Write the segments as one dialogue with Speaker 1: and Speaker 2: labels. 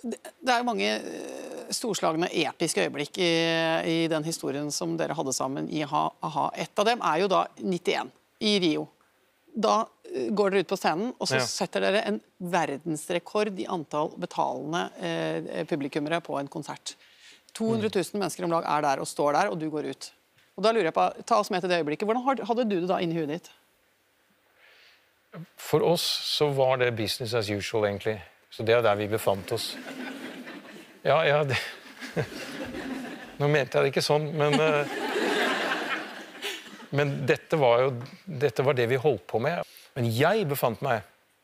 Speaker 1: det jo mange storslagne, episke øyeblikk i den historien som dere hadde sammen i a-ha. Et av dem jo da 91 i Rio. Da går dere ut på scenen, og så setter dere en verdensrekord i antall betalende publikummere på en konsert. 200 000 mennesker om lag der og står der, og du går ut. Og da lurer jeg på, ta oss med til det øyeblikket. Hvordan hadde du det da inni huet ditt?
Speaker 2: For oss så var det business as usual, egentlig. Så det der vi befant oss. Ja, det... Nå mente jeg det ikke sånn, men dette var det vi holdt på med. Men jeg befant meg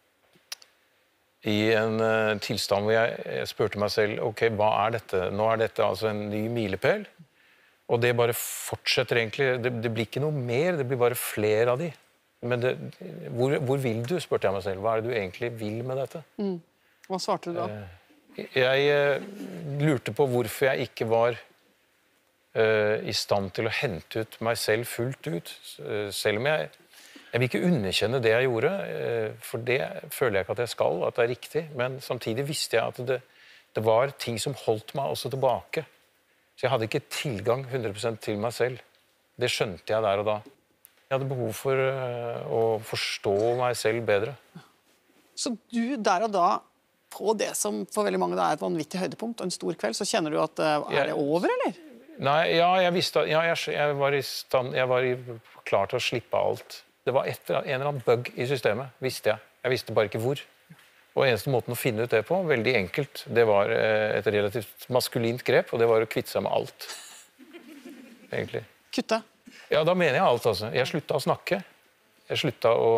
Speaker 2: i en tilstand hvor jeg spurte meg selv, ok, hva dette? Nå dette altså en ny milepæl, og det bare fortsetter egentlig. Det blir ikke noe mer, det blir bare flere av de. Men hvor vil du, spurte jeg meg selv. Hva det du egentlig vil med dette?
Speaker 1: Hva svarte du da?
Speaker 2: Jeg lurte på hvorfor jeg ikke var i stand til å hente ut meg selv fullt ut. Selv om jeg vil ikke underkjenne det jeg gjorde, for det føler jeg ikke at jeg skal, at det riktig. Men samtidig visste jeg at det var ting som holdt meg også tilbake. Så jeg hadde ikke tilgang 100% til meg selv. Det skjønte jeg der og da. Jeg hadde behov for å forstå meg selv bedre.
Speaker 1: Så du der og da, på det som for veldig mange et vanvittig høydepunkt og en stor kveld, så kjenner du at det over, eller?
Speaker 2: Nei, ja, jeg visste at jeg var klar til å slippe alt. Det var en eller annen bug i systemet, visste jeg. Jeg visste bare ikke hvor. Og eneste måten å finne ut det på, veldig enkelt, det var et relativt maskulint grep, og det var å kvitte seg med alt. Egentlig.
Speaker 1: Kutte?
Speaker 2: Ja, da mener jeg alt, altså. Jeg sluttet å snakke. Jeg sluttet å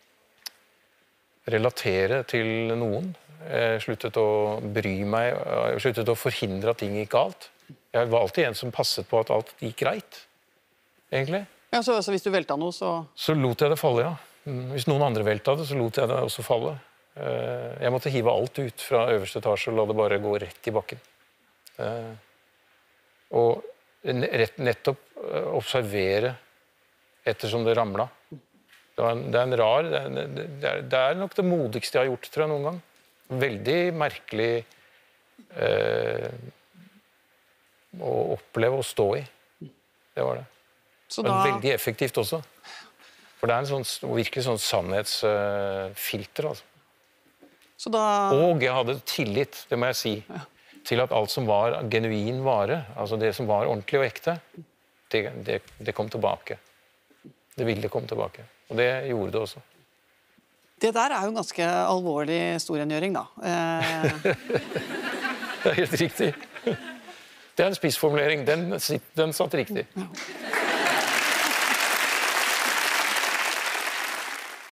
Speaker 2: relatere til noen. Jeg sluttet å bry meg. Jeg sluttet å forhindre at ting gikk galt. Jeg var alltid en som passet på at alt gikk greit, egentlig.
Speaker 1: Ja, så hvis du velta noe, så...
Speaker 2: Så lot jeg det falle, ja. Hvis noen andre velta det, så lot jeg det også falle. Jeg måtte hive alt ut fra øverste etasje og la det bare gå rett i bakken. Og nettopp observere ettersom det ramlet. Det nok det modigste jeg har gjort, tror jeg, noen gang. Veldig merkelig å oppleve å stå i. Det var det. Men veldig effektivt også. For det en virkelig sånn sannhetsfilter, altså. Og jeg hadde tillit, det må jeg si, til at alt som var genuin vare, altså det som var ordentlig og ekte, det kom tilbake. Det ville komme tilbake. Og det gjorde det også.
Speaker 1: Det der jo en ganske alvorlig storrengjøring, da.
Speaker 2: Det helt riktig. Det en spissformulering. Den satt riktig.